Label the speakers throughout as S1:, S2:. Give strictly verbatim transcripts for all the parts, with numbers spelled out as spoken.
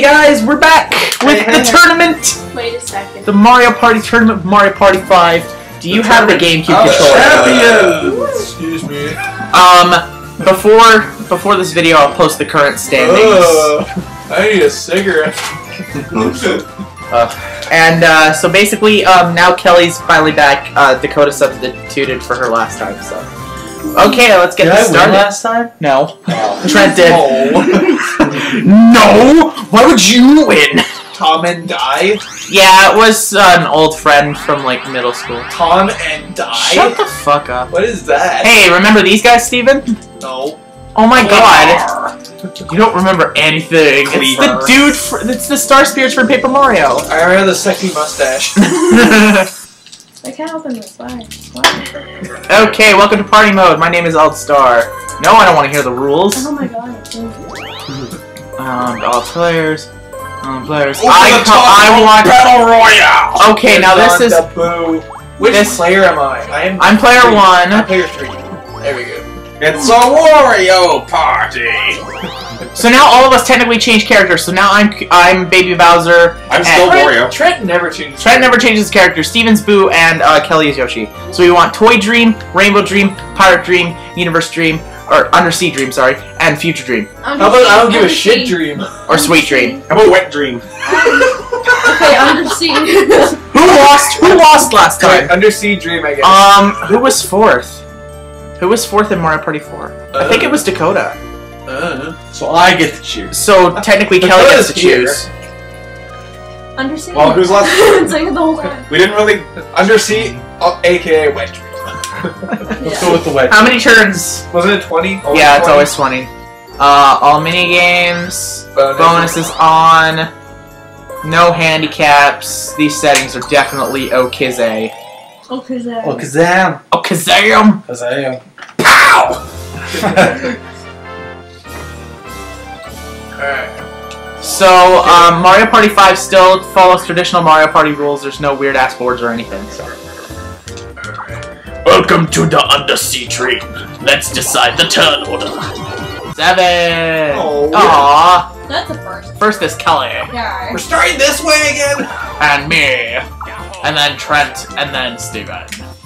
S1: Hey guys, we're back with
S2: Hey,
S1: the
S2: hey,
S1: tournament!
S3: Wait a second.
S1: The Mario Party tournament, Mario Party five. Do you
S2: The
S1: have the
S2: tournament
S1: GameCube
S2: of
S1: controller?
S2: champions! Excuse me.
S1: Um, before before this video, I'll post the current standings.
S2: Uh, I need a cigarette.
S1: uh, and uh, so basically, um, now Kelly's finally back. Uh, Dakota substituted for her last time, so. Okay, let's get
S2: Did
S1: this
S2: I win
S1: started.
S2: last time?
S1: No.
S2: Oh.
S1: Trent did.
S2: Oh.
S1: No! Why would you win?
S2: Tom and Die?
S1: Yeah, it was uh, an old friend from like middle school.
S2: Tom and Die?
S1: Shut the fuck up.
S2: What is that?
S1: Hey, remember these guys, Steven?
S2: No.
S1: Oh my god. You don't remember anything. It's the
S2: Cleaver.
S1: dude, fr it's the Star Spirits from Paper Mario.
S2: I remember the sexy mustache.
S3: I can't open this. Why? Why?
S1: Okay, welcome to party mode. My name is Aldstar. No, I don't want to hear the rules.
S3: Oh my god. It's
S1: Um, all players. Um, players.
S2: Over
S1: I,
S2: the
S1: co
S2: top
S1: I want.
S2: Battle Royale!
S1: Okay, now this is.
S2: The boo. Which
S1: This-
S2: player am I? I am
S1: I'm player
S2: three.
S1: one.
S2: I'm player three. There we go.
S4: It's a Wario party!
S1: So now all of us technically change characters. So now I'm I'm Baby Bowser.
S4: I'm still
S1: and
S4: Wario.
S2: Trent never changes.
S1: Trent never changes character. Steven's Boo and uh, Kelly is Yoshi. So we want Toy Dream, Rainbow Dream, Pirate Dream, Universe Dream, or Undersea Dream, sorry, and Future Dream.
S2: How about I don't give a shit dream?
S1: Or Sweet Dream.
S4: How about Wet Dream?
S3: okay, undersea.
S1: Who lost? Who lost last
S2: Sorry,
S1: time?
S2: Undersea Dream, I guess.
S1: Um, who was fourth? Who was fourth in Mario Party four? I think it was Dakota.
S2: Uh,
S4: So I get to choose.
S1: So technically Kelly gets to choose.
S3: Undersea.
S4: Well, who's last?
S3: It's like the whole time.
S4: We didn't really...
S2: Undersea, uh, aka Wet Dream.
S4: Let's go with the Wet
S1: How many turns?
S2: Wasn't it twenty? Always
S1: Yeah, it's
S2: twenty?
S1: always twenty. Uh, all mini games.
S2: Bonus.
S1: Bonuses on. No handicaps. These settings are definitely Okizay.
S3: Oh, cause uh,
S4: Oh, Kazam!
S1: Oh, Kazam!
S4: Kazam.
S1: Pow!
S2: Alright.
S1: So, um, Mario Party five still follows traditional Mario Party rules. There's no weird-ass boards or anything. So. Welcome to the Undersea Dream. Let's decide the turn order. Seven!
S2: Oh.
S1: Aww.
S3: that's a first.
S1: First is Kelly.
S3: Yeah.
S2: We're starting this way again!
S1: And me. And then Trent. And then Steven.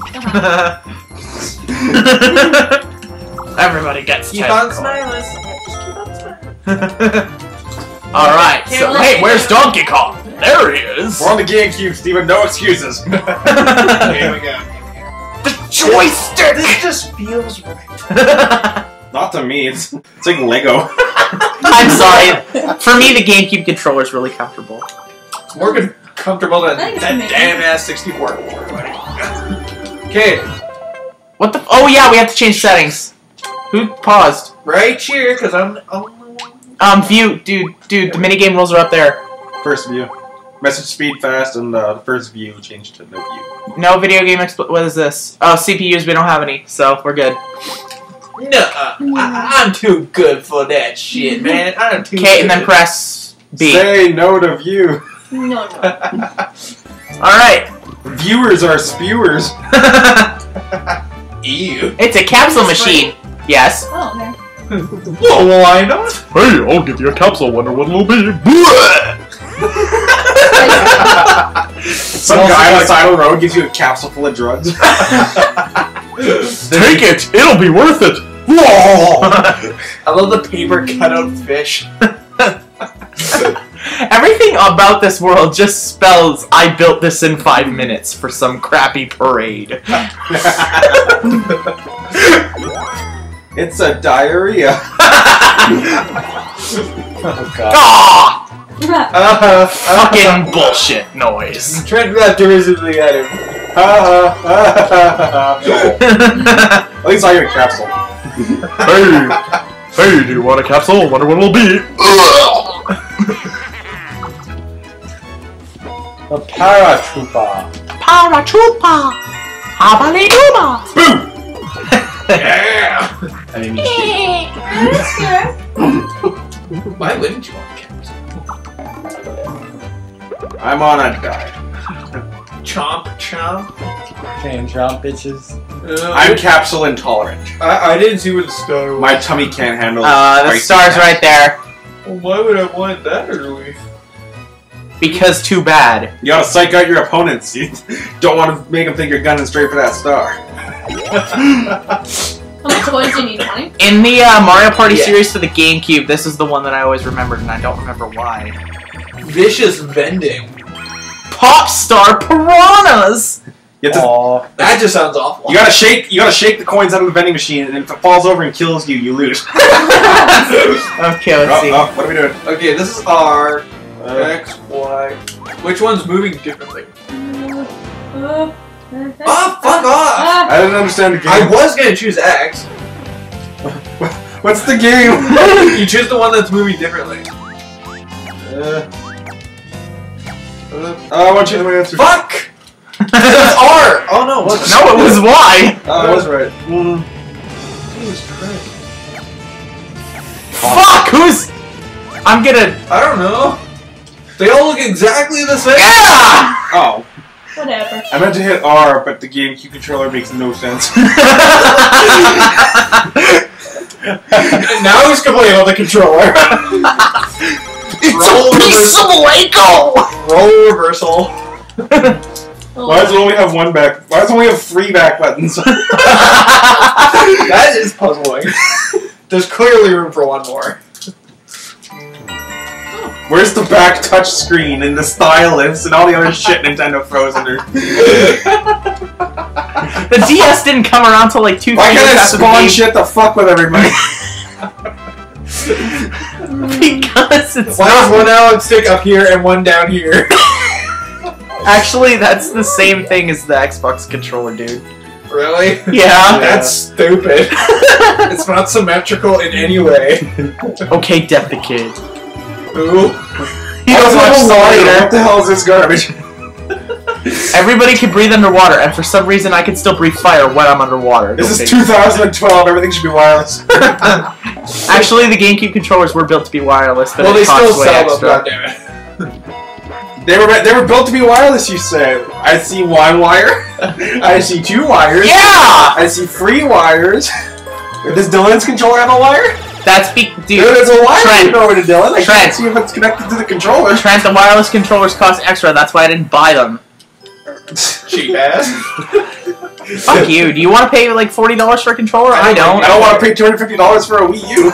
S1: Everybody gets
S2: Keep
S1: ten
S2: on
S1: coins.
S2: smiling. Just keep on smiling.
S1: Alright, so hey, where's Donkey Kong? There he is!
S4: We're on the GameCube, Steven. No excuses.
S2: Here we go.
S1: The joystick!
S2: This just feels right.
S4: Not to me. It's, it's like Lego.
S1: I'm sorry. For me, the GameCube controller is really comfortable.
S2: It's more good, comfortable than
S3: I think it's
S2: that
S3: amazing.
S2: damn ass sixty-four. Okay,
S1: What the? F oh yeah, we have to change settings. Who paused?
S2: right here, because I'm. I'm
S1: Um, view, dude, dude. The minigame rules are up there.
S4: First view. Message speed fast, and uh, the first view changed to no view.
S1: No video game. Expl what is this? Oh, C P Us. We don't have any, so we're good.
S2: no, uh, I, I'm too good for that shit, man. I'm too.
S1: Okay, and then
S2: good.
S1: press B.
S4: Say no to view.
S3: No, no.
S1: All right.
S4: Viewers are spewers.
S2: Ew.
S1: It's a capsule machine. Yes.
S3: Oh, okay.
S2: Well, why not?
S5: Hey, I'll give you a capsule. Wonder what it'll be.
S4: Some guy on the side of the road gives you a capsule full of drugs.
S5: Take it. It'll be worth it.
S2: I love the paper cutout fish.
S1: Everything about this world just spells I built this in five minutes for some crappy parade.
S4: It's a diarrhea. Oh god.
S1: Ah!
S2: Uh,
S1: Fucking bullshit noise.
S2: Trent laughed derisively at him.
S4: At least I get a capsule.
S5: Hey, hey, do you want a capsule? Wonder what it'll be.
S4: The paratrooper.
S1: Paratroopa! Habaliduba!
S4: Boom!
S2: Yeah.
S4: I didn't mean
S3: That's good.
S2: Why wouldn't you want a capsule?
S4: I'm on a diet.
S2: Chomp, chomp.
S6: Fan drop bitches.
S2: Uh,
S4: I'm capsule intolerant.
S2: I, I didn't see where the star was.
S4: My tummy can't handle.
S1: Uh, the
S4: spicy
S1: star's
S4: snacks.
S1: right there.
S2: Well, why would I want that early?
S1: Because too bad.
S4: You gotta psych out your opponents. You don't want to make them think you're gunning straight for that star.
S3: How much coins do you need? twenty?
S1: In the uh, Mario Party
S2: Yeah.
S1: series for the GameCube, this is the one that I always remembered, and I don't remember why.
S2: Vicious vending.
S1: Pop Star Piranhas!
S4: You, have to,
S6: Aw.
S2: That just sounds awful.
S4: you gotta shake. You gotta shake the coins out of the vending machine, and if it falls over and kills you, you lose.
S1: Okay, let's
S4: Oh,
S1: see.
S4: oh, what are we doing?
S2: Okay, this is R,
S4: Uh,
S2: X, Y. Which one's moving differently?
S3: Uh, uh,
S2: Oh, fuck off!
S3: Ah,
S4: I didn't understand the game.
S2: I was gonna choose X.
S4: What's the game?
S2: You choose the one that's moving differently.
S4: uh, uh, I want you to answer.
S2: Fuck! That's R! Oh no, it wasn't.
S1: No, it was Y!
S4: Oh, I was right. Mm.
S2: Jesus Christ.
S1: Fuck! Who's... I'm gonna...
S2: I don't know. They all look exactly the same.
S1: Yeah!
S4: Oh,
S3: whatever.
S4: I meant to hit R, but the GameCube controller makes no sense.
S2: And now he's complaining about the controller.
S1: It's
S2: Roll
S1: a piece of Lego!
S2: Roll reversal.
S4: Why does it only have one back? Why does it only have three back buttons?
S2: That is puzzling. There's clearly room for one more.
S4: Where's the back touch screen and the stylus and all the other shit Nintendo throws under?
S1: The D S didn't come around till like two
S4: Why
S1: years
S4: can't I
S1: after the
S4: spawn
S1: game.
S4: shit to fuck with everybody?
S1: Because it's
S2: Why is
S1: not...
S2: one analog stick up here and one down here?
S1: Actually, that's the same thing as the Xbox controller, dude.
S2: Really?
S1: Yeah.
S2: That's stupid. It's not symmetrical in any way.
S1: Okay, Death the Kid.
S2: Ooh.
S1: You don't watch Soul
S4: What
S1: Eater.
S4: the hell is this garbage?
S1: Everybody can breathe underwater, and for some reason I can still breathe fire when I'm underwater.
S4: This
S1: Okay.
S4: is two thousand twelve. Everything should be wireless.
S1: Actually, the GameCube controllers were built to be wireless, but
S2: Well,
S1: it
S2: they still
S1: costs way
S2: sell them,
S1: extra.
S2: goddammit.
S4: They were they were built to be wireless. You say? I see one wire. I see two wires.
S1: Yeah!
S4: I see three wires. Does Dylan's controller have a wire?
S1: That's be- dude.
S4: Dude, there's a wire
S1: Trent.
S4: over to Dylan. I
S1: Trent.
S4: can't see if it's connected to the controller.
S1: Trent, the wireless controllers cost extra. That's why I didn't buy them.
S2: Cheap ass.
S1: Fuck you. Do you want to pay like forty dollars for a controller? I don't.
S4: I don't want to pay two hundred fifty dollars for a Wii U.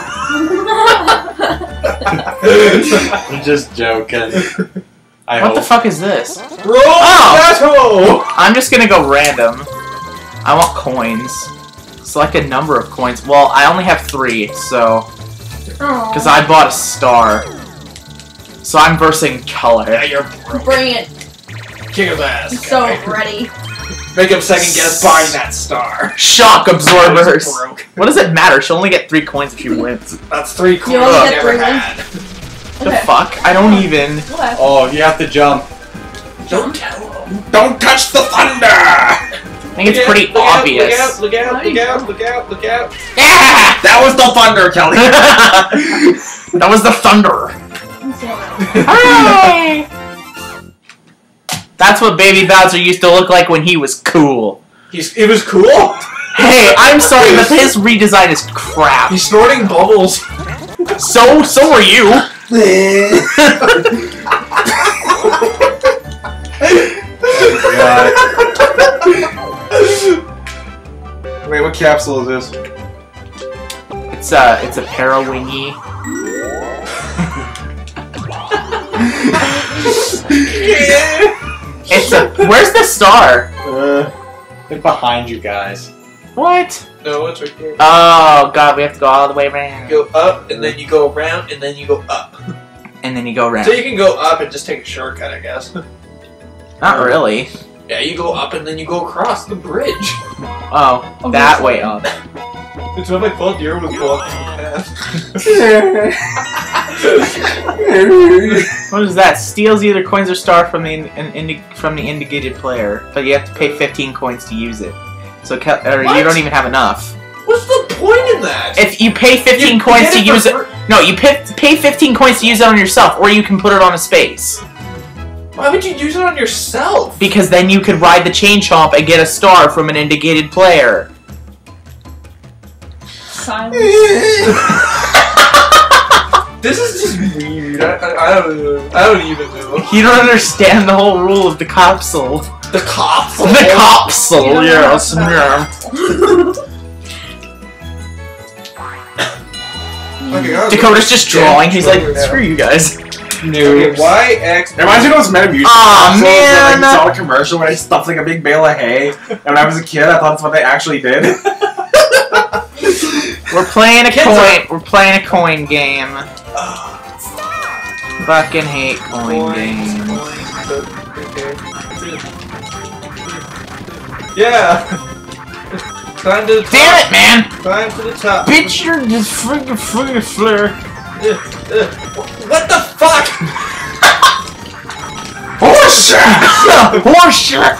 S6: I'm just joking. I
S1: What
S6: hope.
S1: the fuck is this?
S2: Roll
S1: Oh! I'm just gonna go random. I want coins. Select a number of coins. Well, I only have three, so... Because I bought a star. So I'm versing color.
S2: Yeah, you're broke.
S3: Bring it.
S2: Kick his ass.
S3: I'm so
S2: guy.
S3: ready.
S2: Make him second guess buying that star.
S1: Shock absorbers!
S2: Broke.
S1: What does it matter? She'll only get three coins if she wins.
S2: That's three coins
S3: only
S2: I
S3: get
S2: never
S3: three
S2: had.
S1: The
S3: Okay.
S1: fuck? I don't even...
S3: What?
S6: Oh, you have to jump.
S2: Don't tell him.
S4: Don't touch the thunder!
S1: I think it's pretty
S2: look out,
S1: obvious.
S2: Look out, look out, look out, look out, look out.
S1: Yeah!
S4: That was the thunder, Kelly.
S1: That was the thunder.
S3: I'm so ready.
S1: Hooray! That's what Baby Bowser used to look like when he was cool.
S2: He's, it was cool.
S1: Hey, I'm sorry, but his redesign is crap.
S2: He's snorting bubbles.
S1: So, so are you.
S4: Wait, what capsule is this?
S1: It's a, it's a parawingy. It's a. Where's the star?
S4: Uh,
S6: They're behind you guys.
S1: What?
S2: No, it's right here.
S1: Oh god, we have to go all the way around.
S2: You go up, and then you go around, and then you go up.
S1: And then you go around.
S2: So you can go up and just take a shortcut, I guess.
S1: Not really.
S2: Yeah, you go up, and then you go across the bridge.
S1: Oh,
S3: Okay,
S1: that
S3: so-
S1: way up.
S2: It's not my fault the arrow was blocking the path.
S1: What is that? Steals either coins or star from the in, in, indi from the indicated player, but you have to pay fifteen coins to use it. So Kel or
S2: What?
S1: you don't even have enough.
S2: What's the point in that?
S1: If you pay fifteen
S2: You
S1: coins
S2: get
S1: to
S2: it
S1: use
S2: for
S1: it, no, you pay, pay fifteen coins to use it on yourself, or you can put it on a space.
S2: Why would you use it on yourself?
S1: Because then you could ride the chain chomp and get a star from an indicated player.
S3: Silence.
S2: This is just weird. I, I, I don't know. I don't even know.
S1: You don't understand the whole rule of the capsule.
S2: The cops.
S1: The capsule,
S3: You don't
S1: yes.
S3: know
S1: Yeah.
S2: Okay, I was-
S1: Dakota's just drawing. He's like,
S2: Yeah.
S1: screw you guys.
S2: Okay, Y, X.
S4: It reminds me of those Metamucil
S1: Aw,
S4: capsules where, like,
S1: man.
S4: you saw a commercial where they stuffed like a big bale of hay. And when I was a kid, I thought that's what they actually did.
S1: We're playing a
S2: Kids
S1: coin.
S2: are-
S1: We're playing a coin game. Fucking hate coin games.
S2: Yeah. Climb to the top.
S1: Damn it, man!
S2: Climb to the top.
S1: Bitch, you're just freaking freaking flare.
S2: Uh, uh, what the fuck?
S1: Horseshit! Horseshit!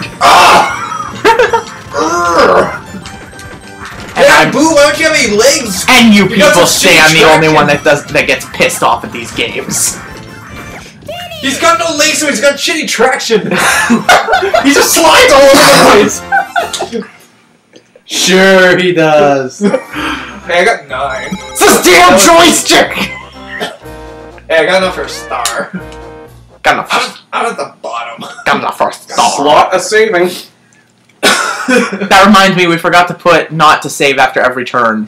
S1: And,
S2: Yeah,
S1: I'm-
S2: Boo, why don't you have any legs?
S1: and you
S2: You got
S1: people
S2: some
S1: say I'm the
S2: shitty
S1: only one
S2: traction.
S1: that does that gets pissed off at these games.
S2: He's got no legs, so he's got shitty traction.
S1: He just slides all over the place.
S6: Sure he does.
S2: Hey, I got nine.
S1: It's this damn joystick!
S2: Hey, I got enough for a star.
S1: Got enough.
S2: I'm, I'm at the bottom.
S1: Got enough for a star.
S4: Slot a saving.
S1: That reminds me, we forgot to put not to save after every turn.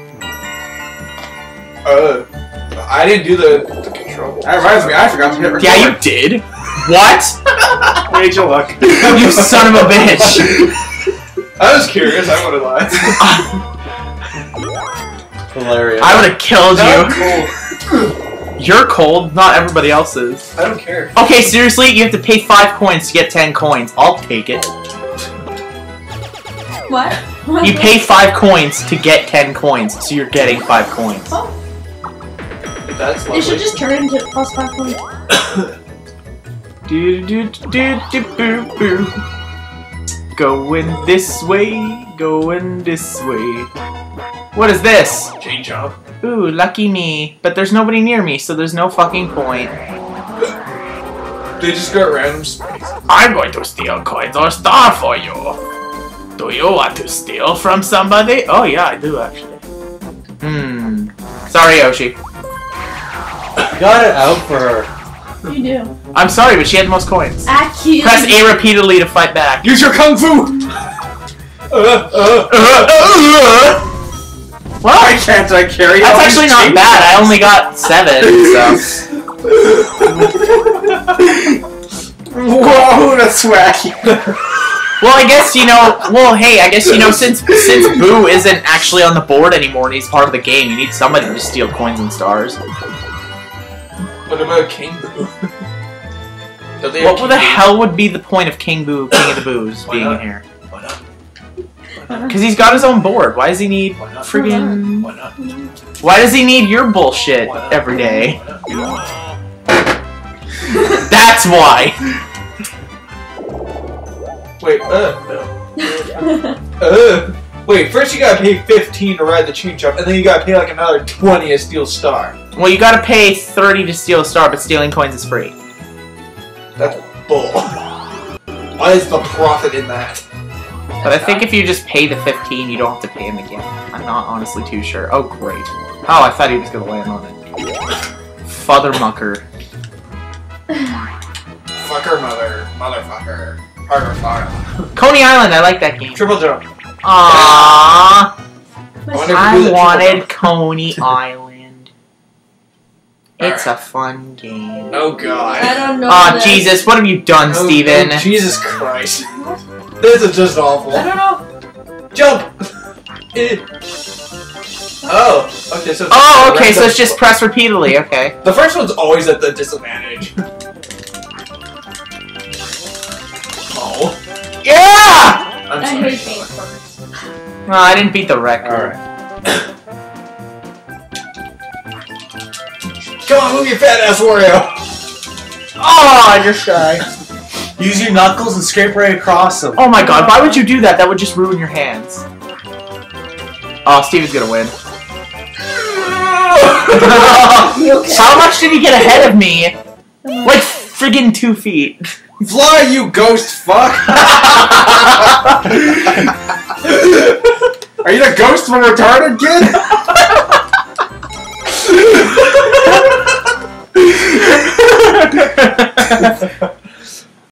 S2: Uh, I didn't do the, the control.
S4: That reminds me, I forgot to hit record.
S1: Yeah, you did. What?
S4: Rachel, look.
S1: You son of a bitch.
S2: I was curious, I would have lied.
S6: Hilarious.
S1: I would have killed
S2: No,
S1: you.
S2: cool.
S1: You're cold, not everybody else is.
S2: I don't care.
S1: Okay, seriously, you have to pay five coins to get ten coins. I'll take it.
S3: What?
S1: You pay five coins to get ten coins, so you're getting five coins.
S3: Oh,
S2: That's
S3: they should
S2: lovely.
S3: just turn it into plus five points.
S1: Do do do do do boo boo. Going this way, going this way. What is this?
S2: Chain jump.
S1: Ooh, lucky me. But there's nobody near me, so there's no fucking point.
S2: They just got random space.
S1: I'm going to steal coins or star for you. Do you want to steal from somebody? Oh yeah, I do actually. Hmm. Sorry, Yoshi.
S6: Got it out for her.
S3: You do.
S1: I'm sorry, but she had the most coins.
S3: I killed
S1: Press A repeatedly to fight back.
S4: Use your kung fu!
S2: Uh, uh,
S1: Well,
S4: Why can't I carry
S1: that's
S4: all these
S1: actually not
S4: chains?
S1: bad. I only got seven, so.
S4: Whoa, that's wacky.
S1: Well, I guess, you know, well, hey, I guess, you know, since since Boo isn't actually on the board anymore and he's part of the game, you need somebody to steal coins and stars.
S2: What about King Boo? Don't they have
S1: What
S2: King
S1: the
S2: Boo?
S1: hell would be the point of King Boo, King of the Boos,
S2: Why
S1: being
S2: not?
S1: in here?
S2: Why not?
S1: Because he's got his own board. Why does he need
S2: Why not?
S1: friggin'...
S2: Why not?
S1: Why does he need your bullshit
S2: Why not?
S1: every day?
S2: Why not?
S1: That's why!
S2: Wait, uh, uh. Wait, first you gotta pay fifteen to ride the chain jump, and then you gotta pay like another twenty to steal star.
S1: Well, you gotta pay thirty to steal a star, but stealing coins is free.
S2: That's bull. Why is the profit in that?
S1: But I think if you just pay the fifteen, you don't have to pay him again. I'm not honestly too sure. Oh, great. Oh, I thought he was gonna land on it. Father mucker.
S2: Fucker mother, motherfucker, harder fire.
S1: Coney Island, I like that game.
S2: Triple jump.
S1: Aww.
S2: I wonder if we do
S1: I
S2: the triple
S1: wanted
S2: jump.
S1: Coney Island. It's
S2: Alright.
S1: a fun game.
S2: Oh god.
S3: I don't know.
S1: Aw,
S3: this.
S1: Jesus, what have you done,
S2: Oh,
S1: Steven?
S2: oh, Jesus Christ. This is just awful.
S3: I don't know.
S2: Jump! Eh. Oh, okay, so...
S1: Oh, okay, so it's just press repeatedly, okay.
S2: The first one's always at the disadvantage. Oh.
S1: Yeah!
S2: I'm
S3: I
S2: sorry.
S3: hate being first.
S1: No, I didn't beat the record.
S6: Alright.
S2: Come on, move your fat ass Wario!
S1: Oh, I just died.
S6: Use your knuckles and scrape right across them.
S1: Oh my god, why would you do that? That would just ruin your hands. Oh, Steven's gonna win. How much did he get ahead of me? Like friggin' two feet.
S4: Fly, you ghost fuck! Are you the ghost from Retarded Kid?